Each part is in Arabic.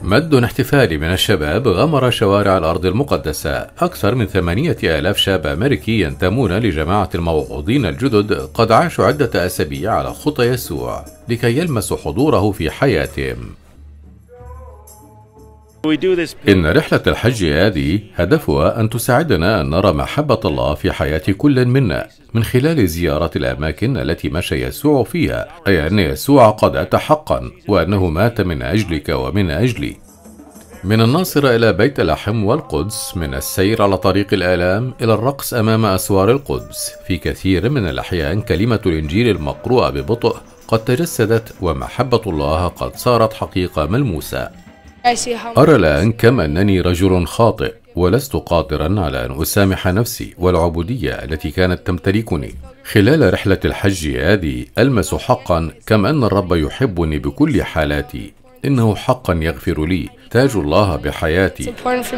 مد احتفالي من الشباب غمر شوارع الأرض المقدسة. أكثر من 8,000 شاب أمريكي ينتمون لجماعة الموعوظين الجدد قد عاشوا عدة أسابيع على خطى يسوع لكي يلمسوا حضوره في حياتهم. إن رحلة الحج هذه هدفها أن تساعدنا أن نرى محبة الله في حياة كل منا من خلال زيارة الأماكن التي مشى يسوع فيها، أي أن يسوع قد أتى حقا وأنه مات من أجلك ومن أجلي. من الناصرة إلى بيت لحم والقدس، من السير على طريق الآلام إلى الرقص أمام أسوار القدس، في كثير من الأحيان كلمة الإنجيل المقروءة ببطء قد تجسدت ومحبة الله قد صارت حقيقة ملموسة. أرى الآن كم أنني رجل خاطئ ولست قادرا على أن أسامح نفسي والعبودية التي كانت تمتلكني. خلال رحلة الحج هذه ألمس حقا كم أن الرب يحبني بكل حالاتي، إنه حقا يغفر لي، تاج الله بحياتي.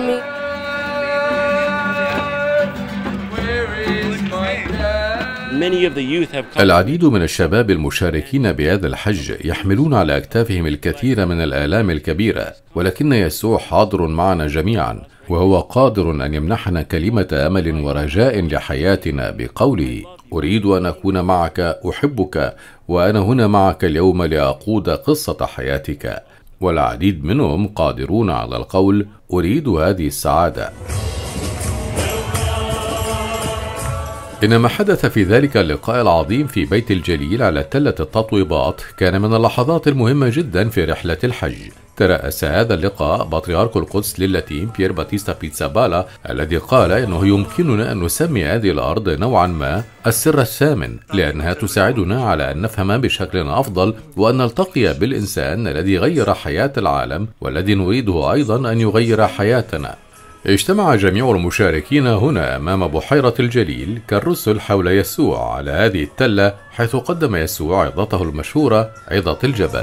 العديد من الشباب المشاركين بهذا الحج يحملون على أكتافهم الكثير من الآلام الكبيرة، ولكن يسوع حاضر معنا جميعا، وهو قادر أن يمنحنا كلمة أمل ورجاء لحياتنا بقوله: أريد أن أكون معك، أحبك، وأنا هنا معك اليوم لأقود قصة حياتك. والعديد منهم قادرون على القول: أريد هذه السعادة. إنما حدث في ذلك اللقاء العظيم في بيت الجليل على تلة التطويبات كان من اللحظات المهمة جدا في رحلة الحج. ترأس هذا اللقاء بطريرك القدس للاتين بيير باتيستا بيتزابالا، الذي قال إنه يمكننا أن نسمي هذه الأرض نوعا ما السر الثامن، لأنها تساعدنا على أن نفهم بشكل أفضل وأن نلتقي بالإنسان الذي غير حياة العالم والذي نريده أيضا أن يغير حياتنا. اجتمع جميع المشاركين هنا أمام بحيرة الجليل كالرسل حول يسوع على هذه التلة، حيث قدم يسوع عظته المشهورة عظة الجبل.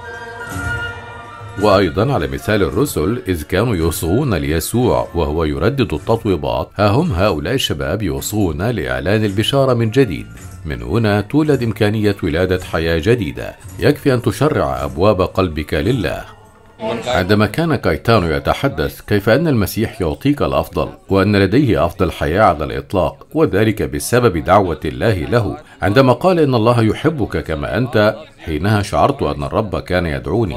وأيضا على مثال الرسل إذ كانوا يصغون ليسوع وهو يردد التطويبات، ها هم هؤلاء الشباب يصغون لإعلان البشارة من جديد. من هنا تولد إمكانية ولادة حياة جديدة. يكفي أن تشرع أبواب قلبك لله. عندما كان كايتانو يتحدث كيف أن المسيح يعطيك الأفضل وأن لديه أفضل حياة على الإطلاق، وذلك بسبب دعوة الله له، عندما قال إن الله يحبك كما أنت، حينها شعرت أن الرب كان يدعوني.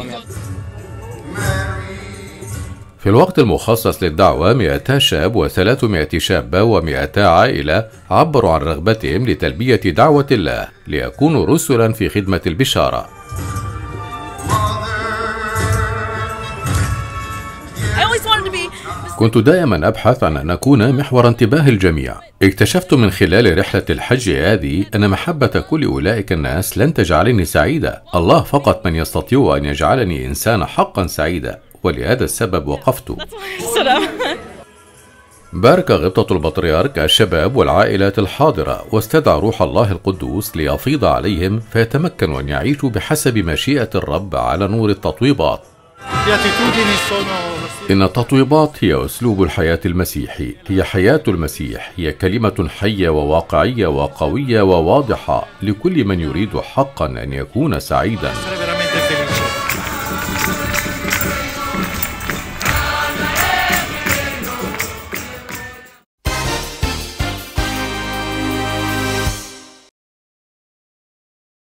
في الوقت المخصص للدعوة 200 شاب و300 شابة و200 عائلة عبروا عن رغبتهم لتلبية دعوة الله ليكونوا رسلا في خدمة البشارة. كنت دائما أبحث عن أن أكون محور انتباه الجميع. اكتشفت من خلال رحلة الحج هذه أن محبة كل أولئك الناس لن تجعلني سعيدة. الله فقط من يستطيع أن يجعلني إنسان حقا سعيدا، ولهذا السبب وقفت. بارك غبطة البطريرك الشباب والعائلات الحاضرة، واستدعى روح الله القدوس ليفيض عليهم فيتمكنوا أن يعيشوا بحسب مشيئة الرب على نور التطويبات. إن التطويبات هي أسلوب الحياة المسيحي، هي حياة المسيح، هي كلمة حية وواقعية وقوية وواضحة لكل من يريد حقا أن يكون سعيدا.